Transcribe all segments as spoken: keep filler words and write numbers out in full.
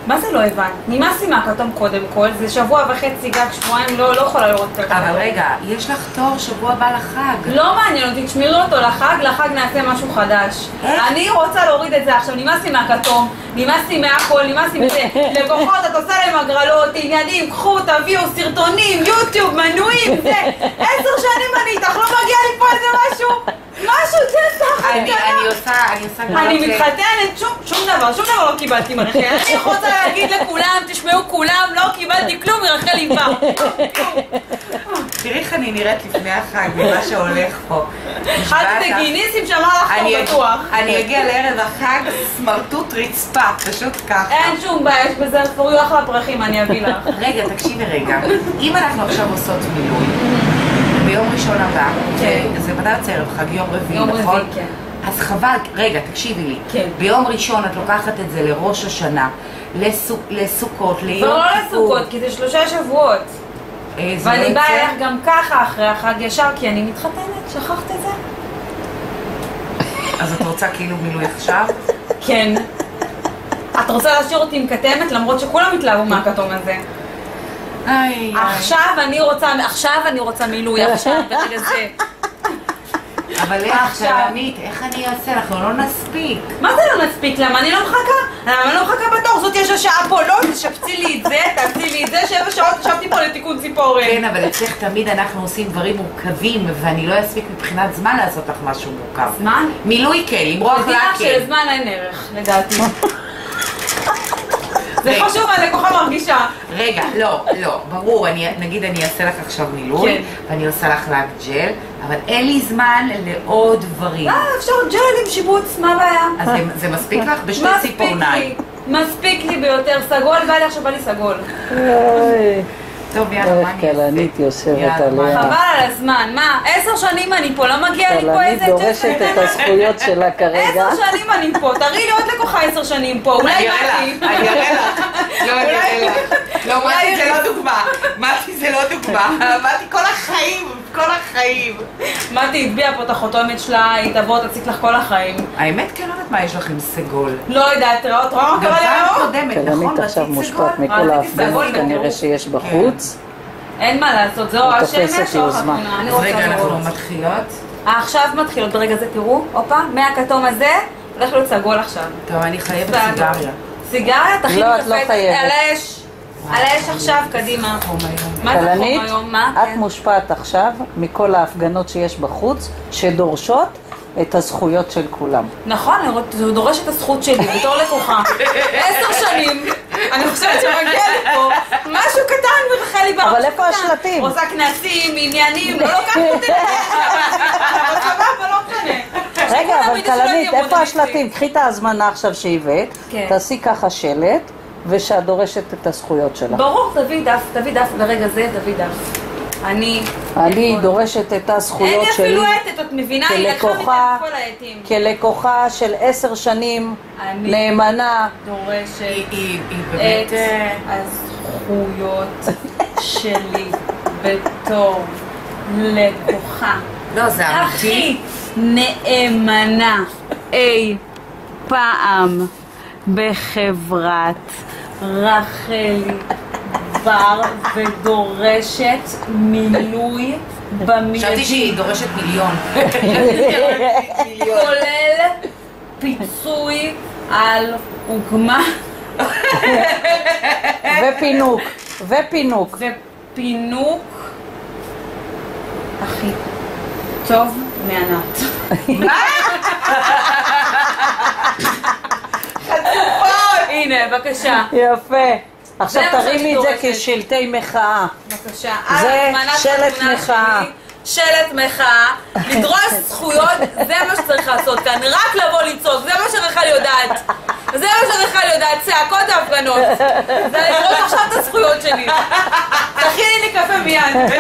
מה זה לא הבנת? נמאס לי מהכתום קודם כל, זה שבוע וחצי גג, שבועיים, לא יכולה לראות את הכתום. אבל רגע, יש לך תור שבוע הבא לחג. לא מעניין אותי, תשמירו אותו לחג, לחג נעשה משהו חדש. אני רוצה להוריד את זה עכשיו, נמאס לי מהכתום, נמאס לי מהכל, נמאס לי מזה. לקוחות, את עושה להם הגרלות, עניינים, קחו, תביאו, סרטונים, יוטיוב, מנויים, זה. עשר שנים אני איתך, לא מגיע לי פה איזה משהו. משהו, זה תחת אני עושה, אני עושה גרלות. אני מתחתנת, שום דבר, שום דבר לא קיבלתי מרחל. אני רוצה להגיד לכולם, תשמעו כולם, לא קיבלתי כלום מרחל איבה. תראי איך אני נראית לפני החג, ממה שהולך פה. אחד דגיניסים שאמר לך פה בטוח. אני אגיע לערב החג, סמרטוט רצפה, פשוט ככה. אין שום בעיה, יש בזה פוריו אחלה פרחים, אני אביא לך. רגע, תקשיבי רגע. אם אנחנו עכשיו עושות מילוי, ביום ראשון הבא, זה מתי יוצא ערב חג? יום רביעי, נכון? יום רביעי, כן. אז חבל, רגע, תקשיבי לי. כן. ביום ראשון את לוקחת את זה לראש השנה, לסוכות, ליום ולא כיפור. לסוכות, כי זה שלושה שבועות. ואני באה אליך גם ככה אחרי החג ישר, כי אני מתחתנת, שכחת את זה? אז את רוצה כאילו מילוי עכשיו? כן. את רוצה להשאיר אותי עם כתמת, למרות שכולם התלהבו מהכתום הזה. איי, עכשיו אני רוצה, עכשיו אני רוצה מילוי, עכשיו, ברגע זה. אבל איך, שלמית, איך אני אעשה? אנחנו לא נספיק. מה זה לא נספיק? למה אני לא מחכה? למה אני לא מחכה בתור? זאת יש השעה פה, לא, תשפצי לי את זה, תעשי לי את זה, שבע שעות ישבתי פה לתיקון ציפורן. כן, אבל אצלך תמיד אנחנו עושים דברים מורכבים, ואני לא אספיק מבחינת זמן לעשות לך משהו מורכב. זמן? מילוי כן, למרוח לה כן. תדעי לך שלזמן אין ערך, לדעתי. זה חשוב, הלקוחה מרגישה. רגע, לא, לא, ברור, נגיד אני אעשה לך עכשיו מילוי, ואני עושה לך לק ג'ל, אבל אין לי זמן לעוד דברים. אה, אפשר ג'ל עם שיבוץ, מה הבעיה? אז זה מספיק לך בשתי ציפורניים. מספיק לי ביותר סגול, ואני עכשיו בא לי סגול. טוב, יאללה, מה אני אעשה? כלנית יושבת עליה. חבל על הזמן, מה? עשר שנים אני פה, לא מגיע לי פה איזה... כלנית דורשת את הזכויות שלה כרגע. עשר שנים אני פה, תראי לי עוד לקוחה עשר שנים פה, אולי אני אראה לך, אני אראה לך. לא, אני אראה לך. לא, מתי זה לא דוגמה. מתי זה לא דוגמה. מתי כל החיים, כל החיים. מתי הטביעה פה את החותמת שלה, היא תבוא, תציק לך כל החיים. האמת כן, לא יודעת מה יש לך עם סגול. לא יודעת, תראה אותו, מה קרה לי היום? כלנית עכשיו מושפעת מכל ההפגנות כנראה שיש בחוץ. אין מה לעשות, זו השמש או החתונה. אז רגע, אנחנו מתחילות. עכשיו מתחילות, ברגע זה תראו, הופה, מהכתום הזה, הולך להיות סגול עכשיו. טוב, אני חייבת סיגריה. סיגריה? תכין לא, את לא חייבת. על האש. על האש עכשיו, קדימה. מה זה חום היום? מה? את מושפעת עכשיו מכל ההפגנות שיש בחוץ, שדורשות את הזכויות של כולם. נכון, זה דורש את הזכות שלי, בתור לקוחה. עשר שנים, אני חושבת שמגיע לי פה משהו קטן מרחלי ברח. אבל איפה השלטים? עושה כנסים, עניינים, לא לוקחת אותי. אבל סבבה, לא משנה. רגע, אבל כלנית, איפה השלטים? קחי את ההזמנה עכשיו שהבאת, תעשי ככה שלט, ושאת דורשת את הזכויות שלך. ברור, תביא דף, תביא דף, ברגע זה תביא דף. אני... אני דורשת את הזכויות שלי. אין לי אפילו עטת, את מבינה? היא לקחה מתוך כל העטים. כלקוחה של עשר שנים נאמנה. דורשת את הזכויות שלי בתור לקוחה. לא, זה אמיתי. הכי נאמנה אי פעם בחברת רחלי בר ודורשת מילוי במיידי. חשבתי שהיא דורשת מיליון. כולל פיצוי על עוגמה ופינוק. ופינוק. ופינוק הכי טוב מענת. מה? חצופות! הנה, בבקשה. יפה. עכשיו תרימי את זה כשלטי מחאה. בבקשה. זה שלט מחאה. שלט מחאה, לדרוש זכויות, זה מה שצריך לעשות כאן, רק לבוא לצעוק, זה מה שרחל יודעת. זה מה שרחל יודעת, צעקות ההפגנות. זה לדרוש עכשיו את הזכויות שלי. תכיני לי קפה מיד.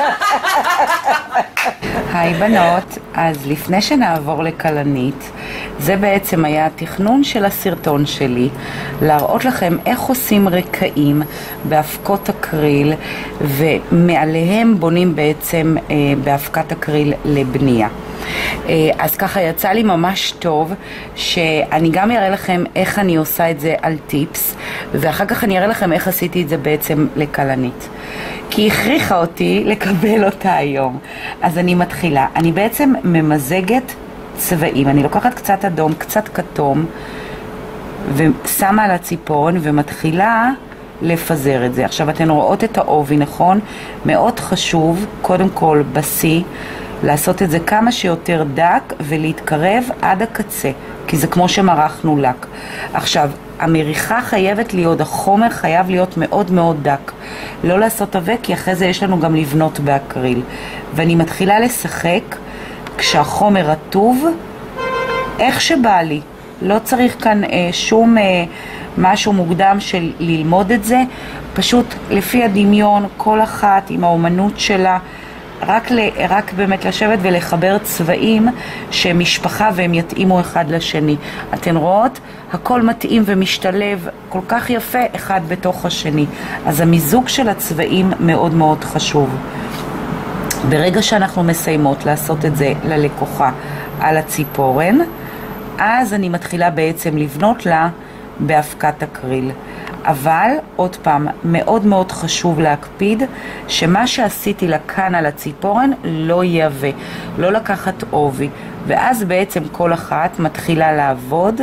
היי בנות, אז לפני שנעבור לכלנית, זה בעצם היה התכנון של הסרטון שלי, להראות לכם איך עושים רקעים באבקות אקריל, ומעליהם בונים בעצם אה, באבקת אקריל לבנייה. אז ככה יצא לי ממש טוב, שאני גם אראה לכם איך אני עושה את זה על טיפס, ואחר כך אני אראה לכם איך עשיתי את זה בעצם לכלנית. כי היא הכריחה אותי לקבל אותה היום. אז אני מתחילה. אני בעצם ממזגת צבעים. אני לוקחת קצת אדום, קצת כתום, ושמה על הציפורן ומתחילה לפזר את זה. עכשיו אתן רואות את העובי, נכון? מאוד חשוב, קודם כל בסי, לעשות את זה כמה שיותר דק ולהתקרב עד הקצה, כי זה כמו שמרחנו לק. עכשיו, המריחה חייבת להיות, החומר חייב להיות מאוד מאוד דק. לא לעשות אבק, כי אחרי זה יש לנו גם לבנות באקריל. ואני מתחילה לשחק כשהחומר רטוב, איך שבא לי. לא צריך כאן אה, שום אה, משהו מוקדם של ללמוד את זה, פשוט לפי הדמיון, כל אחת עם האומנות שלה, רק, ל, רק באמת לשבת ולחבר צבעים שמשפחה והם יתאימו אחד לשני. אתן רואות? הכל מתאים ומשתלב כל כך יפה אחד בתוך השני. אז המיזוג של הצבעים מאוד מאוד חשוב. ברגע שאנחנו מסיימות לעשות את זה ללקוחה על הציפורן, אז אני מתחילה בעצם לבנות לה בהפקת אקריל. אבל עוד פעם, מאוד מאוד חשוב להקפיד שמה שעשיתי לה כאן על הציפורן לא יהווה, לא לקחת עובי. ואז בעצם כל אחת מתחילה לעבוד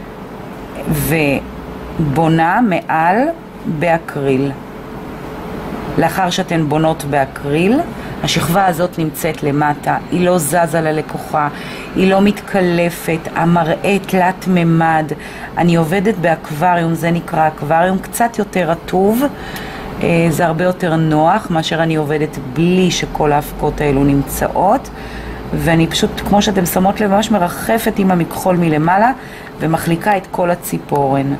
ובונה מעל באקריל. לאחר שאתן בונות באקריל, השכבה הזאת נמצאת למטה, היא לא זזה ללקוחה, היא לא מתקלפת, המראה תלת ממד. אני עובדת באקווריום, זה נקרא אקווריום, קצת יותר רטוב, זה הרבה יותר נוח מאשר אני עובדת בלי שכל ההפקות האלו נמצאות, ואני פשוט, כמו שאתם שמות לב, ממש מרחפת עם המכחול מלמעלה ומחליקה את כל הציפורן.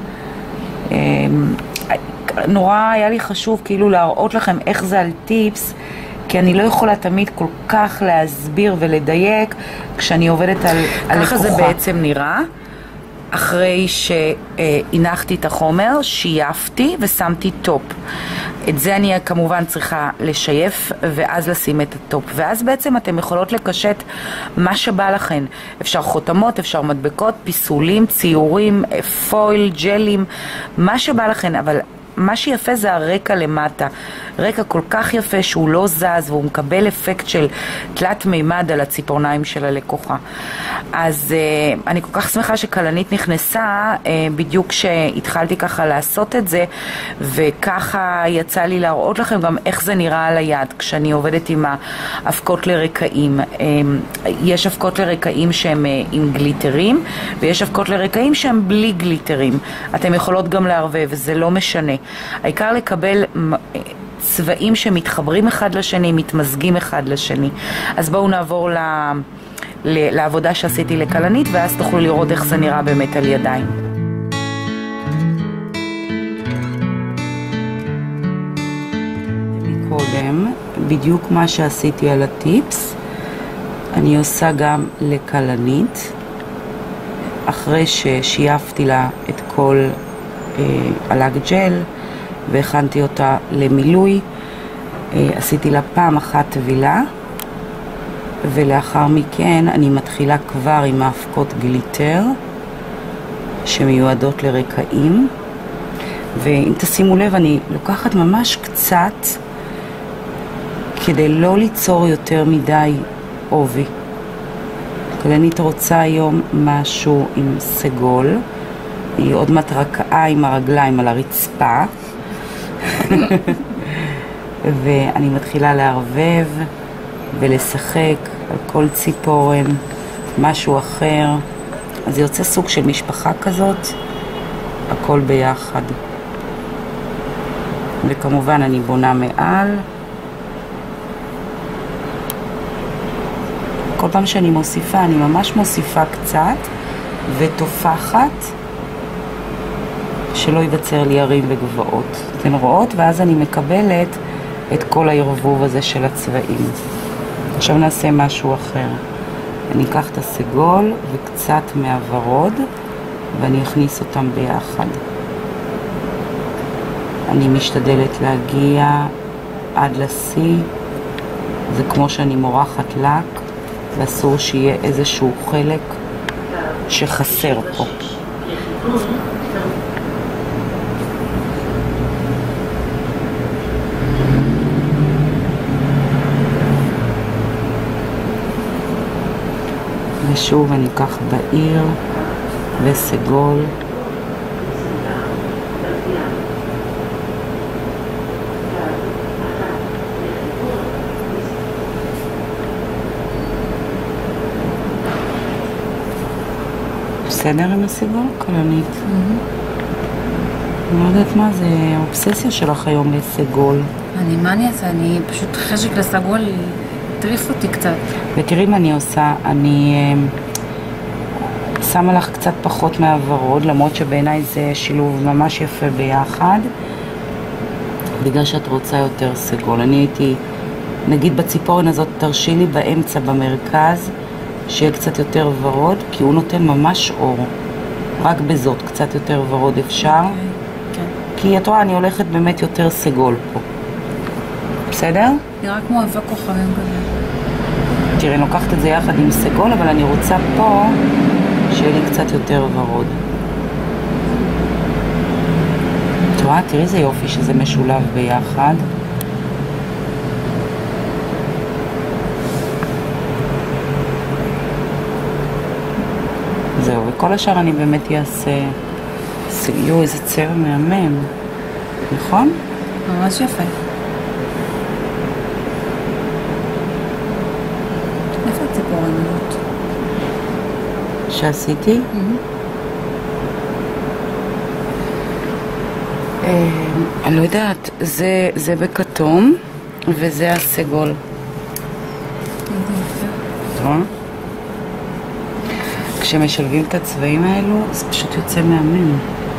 נורא היה לי חשוב כאילו להראות לכם איך זה על טיפס, כי אני לא יכולה תמיד כל כך להסביר ולדייק כשאני עובדת על הלקוחה. ככה זה בעצם נראה. אחרי שהנחתי את החומר, שייפתי ושמתי טופ. את זה אני כמובן צריכה לשייף ואז לשים את הטופ. ואז בעצם אתם יכולות לקשט מה שבא לכן. אפשר חותמות, אפשר מדבקות, פיסולים, ציורים, פויל, ג'לים, מה שבא לכן. אבל מה שיפה זה הרקע למטה, רקע כל כך יפה שהוא לא זז והוא מקבל אפקט של תלת מימד על הציפורניים של הלקוחה. אז uh, אני כל כך שמחה שכלנית נכנסה uh, בדיוק כשהתחלתי ככה לעשות את זה, וככה יצא לי להראות לכם גם איך זה נראה על היד כשאני עובדת עם האבקות לרקעים. Uh, יש אבקות לרקעים שהם uh, עם גליטרים, ויש אבקות לרקעים שהם בלי גליטרים. אתם יכולות גם לערבב וזה לא משנה. העיקר לקבל צבעים שמתחברים אחד לשני, מתמזגים אחד לשני. אז בואו נעבור ל... ל... לעבודה שעשיתי לכלנית, ואז תוכלו לראות איך זה נראה באמת על ידיים. קודם, בדיוק מה שעשיתי על הטיפס, אני עושה גם לכלנית, אחרי ששייפתי לה את כל עלק ג'ל והכנתי אותה למילוי. עשיתי לה פעם אחת טבילה, ולאחר מכן אני מתחילה כבר עם האבקות גליטר שמיועדות לרקעים. ואם תשימו לב, אני לוקחת ממש קצת כדי לא ליצור יותר מדי עובי. כלנית רוצה היום משהו עם סגול, היא עוד מעט רקעה עם הרגליים על הרצפה. ואני מתחילה לערבב ולשחק על כל ציפורן משהו אחר, אז זה יוצא סוג של משפחה כזאת, הכל ביחד. וכמובן אני בונה מעל. כל פעם שאני מוסיפה, אני ממש מוסיפה קצת ותופחת, שלא ייווצר לי הרים וגבעות. אתן רואות? ואז אני מקבלת את כל הערבוב הזה של הצבעים. עכשיו נעשה משהו אחר. אני אקח את הסגול וקצת מהוורוד ואני אכניס אותם ביחד. אני משתדלת להגיע עד לשיא, זה כמו שאני מורחת לק, ואסור שיהיה איזשהו חלק שחסר פה. ושוב אני אקח בעיר וסגול. בסדר עם הסגול, כלנית? אני לא יודעת מה זה, האובססיה שלך היום לסגול. אני, מה אני אעשה? אני פשוט חשק לסגול, טריף אותי קצת. ותראי מה אני עושה, אני אה, שמה לך קצת פחות מהוורוד, למרות שבעיניי זה שילוב ממש יפה ביחד, בגלל שאת רוצה יותר סגול. אני הייתי, נגיד בציפורן הזאת, תרשי לי באמצע במרכז, שיהיה קצת יותר ורוד, כי הוא נותן ממש אור. רק בזאת, קצת יותר ורוד אפשר. Okay. Okay. כי את רואה, אני הולכת באמת יותר סגול פה. בסדר? נראה כמו אבק כוכבים כזה. תראי, אני לוקחת את זה יחד עם סגול, אבל אני רוצה פה שיהיה לי קצת יותר ורוד. את רואה, תראי איזה יופי שזה משולב ביחד. זהו, וכל השאר אני באמת אעשה... יו, איזה צבע מהמם. נכון? ממש יפה. איפה הציפורן הזאת? שעשיתי? אני לא יודעת, זה בכתום וזה הסגול. טוב? כשמשלבים את הצבעים האלו, זה פשוט יוצא מהמם.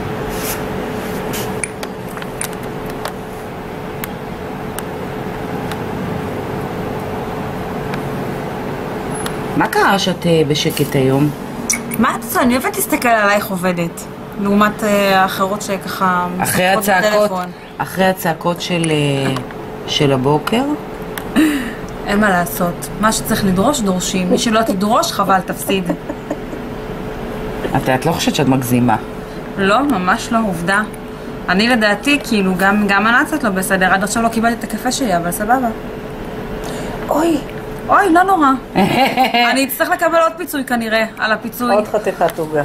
מה קרה שאת בשקט היום? מה את עושה? אני אוהבת להסתכל עלייך עובדת, לעומת האחרות שככה משחקות בטלפון. אחרי הצעקות של, של הבוקר? אין מה לעשות. מה שצריך לדרוש, דורשים. מי שלא תדרוש, חבל, תפסיד. את, את לא חושבת שאת מגזימה? לא, ממש לא, עובדה. אני לדעתי, כאילו, גם, גם הנצת לא בסדר. עד עכשיו לא קיבלתי את הקפה שלי, אבל סבבה. אוי. אוי, לא נורא. אני אצטרך לקבל עוד פיצוי כנראה, על הפיצוי. עוד חתיכת עוגה.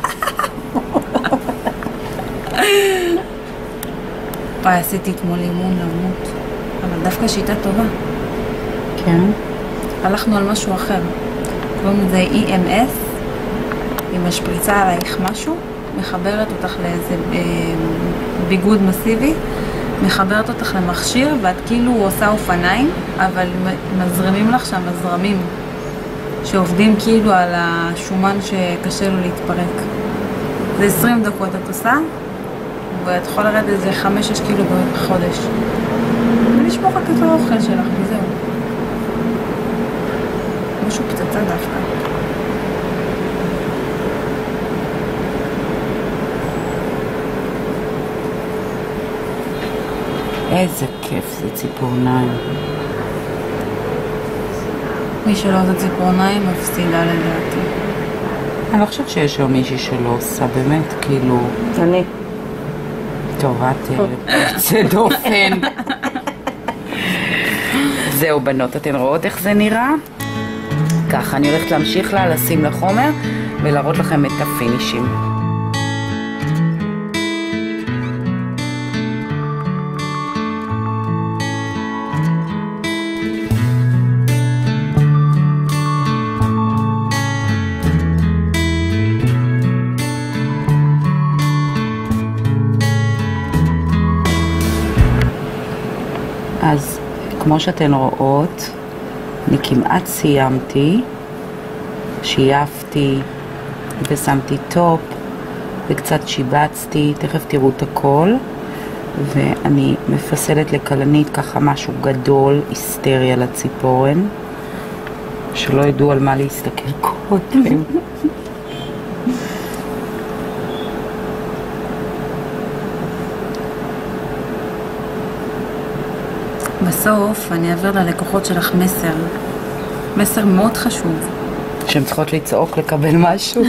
וואי, עשיתי אתמול אימון למות. אבל דווקא שיטה טובה. כן. הלכנו על משהו אחר. קוראים לזה אי אם אס. היא משפריצה עלייך משהו, מחברת אותך לאיזה אה, ביגוד מסיבי, מחברת אותך למכשיר, ואת כאילו עושה אופניים, אבל מזרמים לך שם הזרמים שעובדים כאילו על השומן שקשה לו להתפרק. זה עשרים דקות את עושה, ואת יכולה לרדת איזה חמש שש קילו בחודש. ולשמור רק את האוכל שלך, וזהו. משהו פצצה דווקא. איזה כיף זה ציפורניים. מי שלא עושה ציפורניים מפסידה לדעתי. אני לא חושבת שיש היום מישהי שלא עושה, באמת, כאילו... אני. טוב, את יוצא דופן. זהו בנות, אתן רואות איך זה נראה? ככה, אני הולכת להמשיך לה, לשים לחומר ולהראות לכם את הפינישים. אז כמו שאתן רואות, אני כמעט סיימתי, שייפתי ושמתי טופ וקצת שיבצתי, תכף תראו את הכל, ואני מפסלת לכלנית ככה משהו גדול, היסטריה לציפורן, שלא ידעו על מה להסתכל קודם. בסוף אני אעביר ללקוחות שלך מסר, מסר מאוד חשוב. שהן צריכות לצעוק לקבל משהו.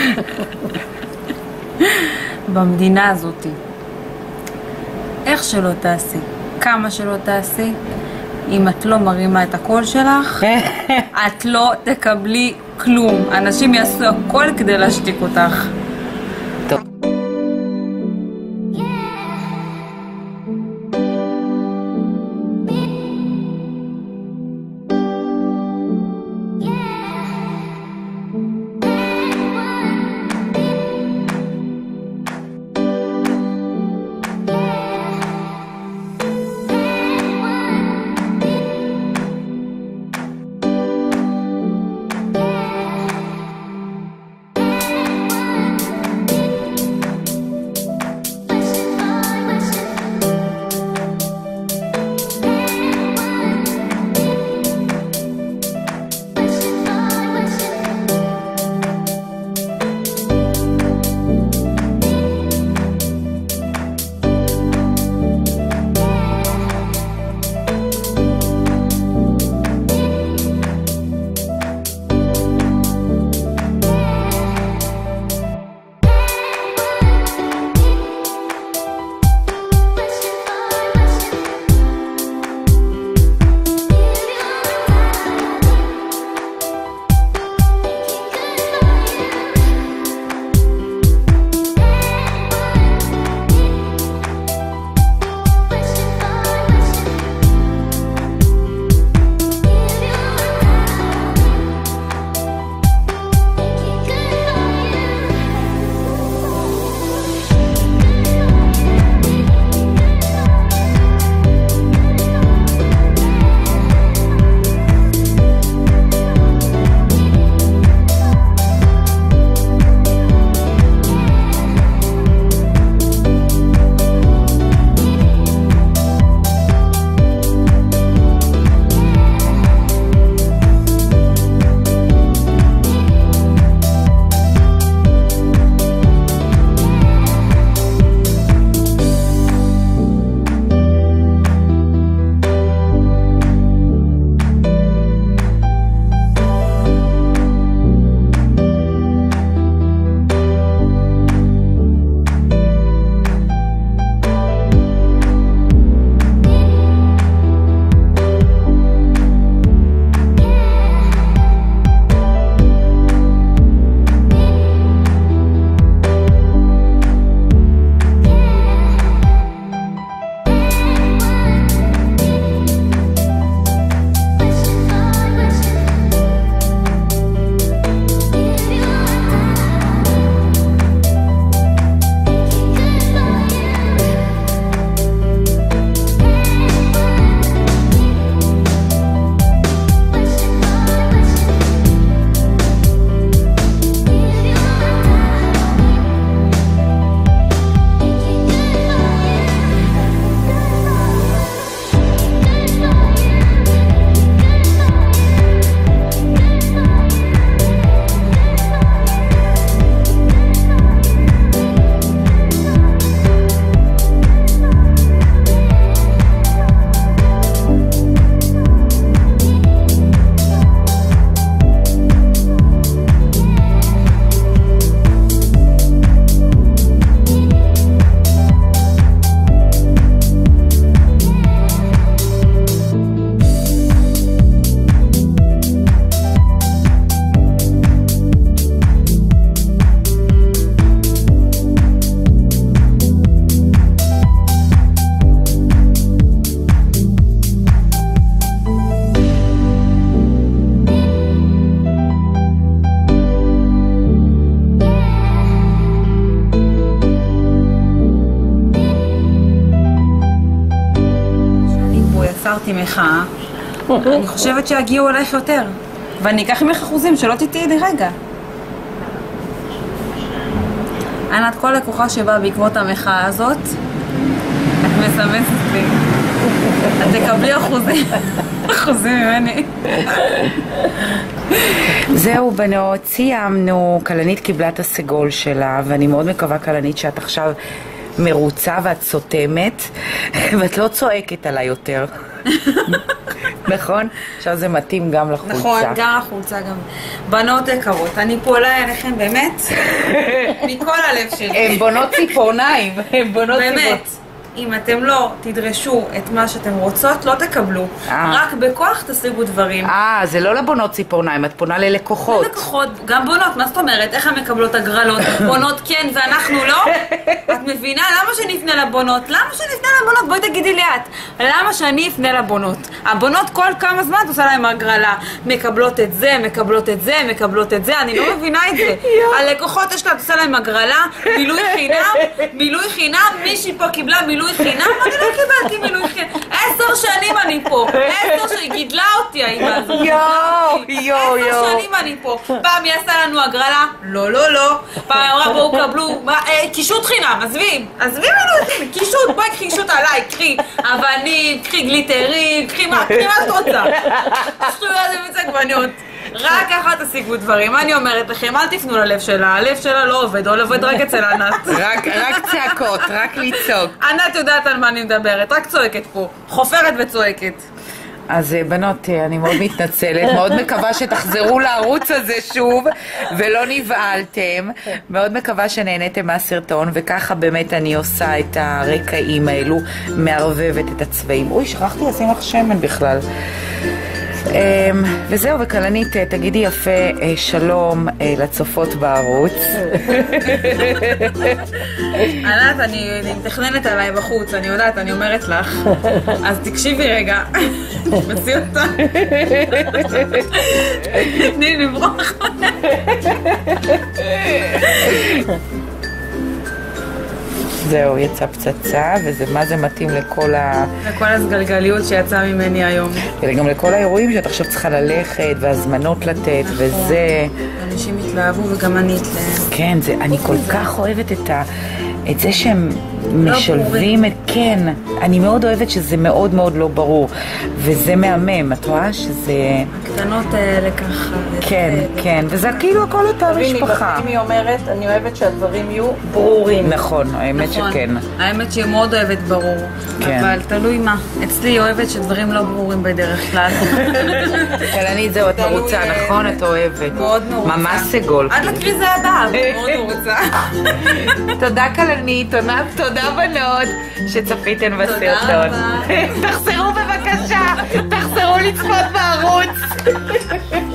במדינה הזאת, איך שלא תעשי, כמה שלא תעשי, אם את לא מרימה את הקול שלך, את לא תקבלי כלום. אנשים יעשו הכל כדי להשתיק אותך. טוב. יצרתי מחאה, אני חושבת שיגיעו אלייך יותר. ואני אקח ממך אחוזים, שלא תטעי לי רגע. ענת, כל לקוחה שבאה בעקבות המחאה הזאת, את מסמסת לי. את תקבלי אחוזים, אחוזים ממני. זהו בנות, סיימנו. כלנית קיבלה את הסגול שלה, ואני מאוד מקווה כלנית שאת עכשיו מרוצה ואת סותמת, ואת לא צועקת עליי יותר. נכון? עכשיו זה מתאים גם לחולצה. נכון, גם לחולצה, גם. בנות יקרות, אני פועלה אליכם באמת, מכל הלב שלי. הן בונות ציפורניים, הן בונות ציפורניים. באמת. אם אתם לא תדרשו את מה שאתם רוצות, לא תקבלו. רק בכוח תשיגו דברים. אה, זה לא לבונות ציפורניים, את פונה ללקוחות. ללקוחות, גם בונות, מה זאת אומרת? איך הן מקבלות הגרלות? בונות כן ואנחנו לא? את מבינה? למה שנפנה לבונות? למה שנפנה לבונות? בואי תגידי לי את. למה שאני אפנה לבונות? הבונות כל כמה זמן את עושה להם הגרלה. מקבלות את זה, מקבלות את זה, מקבלות את זה, אני לא מבינה את זה. הלקוחות יש לה, את עושה להם הגרלה, מילוי חינם, מילוי חינם, מישהי פה קיבלה מילוי חינם, אני לא קיבלתי מילוי חינם. עשר שנים אני פה, עשר שנים, גידלה אותי האמא הזאת. יואו, יואו, יואו. עשר שנים אני פה. פעם היא עשה לנו הגרלה? לא, לא, לא. פעם אמרה בואו קבלו, קישוט חינם, עזבי, עזבי מילוי חינם, קישוט, בואי קחי קישוט עליי, קחי אבנים, קחי גליטרים, קחי מה, קחי מה שאת רוצה. שטויות ומיץ עגבניות. רק ככה תשיגו דברים, אני אומרת לכם, אל תפנו ללב שלה, הלב שלה לא עובד, או עובד רק אצל ענת. רק צעקות, רק לצעוק. ענת יודעת על מה אני מדברת, רק צועקת פה, חופרת וצועקת. אז בנות, אני מאוד מתנצלת, מאוד מקווה שתחזרו לערוץ הזה שוב, ולא נבעלתם. מאוד מקווה שנהניתם מהסרטון, וככה באמת אני עושה את הרקעים האלו, מערבבת את הצבעים. אוי, שכחתי לשים לך שמן בכלל. וזהו, וכלנית, תגידי יפה שלום לצופות בערוץ. ענת, אני מתכננת עליי בחוץ, אני יודעת, אני אומרת לך, אז תקשיבי רגע, תמציא אותה. תני לי לברוח. זהו, יצא פצצה, וזה מה זה מתאים לכל ה... לכל הסגלגליות שיצאה ממני היום. וגם לכל האירועים שאת עכשיו צריכה ללכת, והזמנות לתת, וזה... אנשים התלהבו וגם אני התלהב. כן, זה, אני כל כך אוהבת את ה... את זה שהם משלבים את... כן, אני מאוד אוהבת שזה מאוד מאוד לא ברור, וזה מהמם, את רואה שזה... הקטנות האלה ככה. כן, כן, וזה כאילו הכל אותה משפחה. אם היא אומרת, אני אוהבת שהדברים יהיו ברורים. נכון, האמת שכן. האמת שהיא מאוד אוהבת ברור, אבל תלוי מה. אצלי היא אוהבת שדברים לא ברורים בדרך כלל. כלנית, זהו, את מרוצה, נכון? את אוהבת. מאוד מרוצה. ממש סגול. עד לקריזה הבאה, מאוד מרוצה. תודה כלנית, תודה בנות שצפיתן בסרטון. תחזרו בבקשה, תחזרו לצפות בערוץ.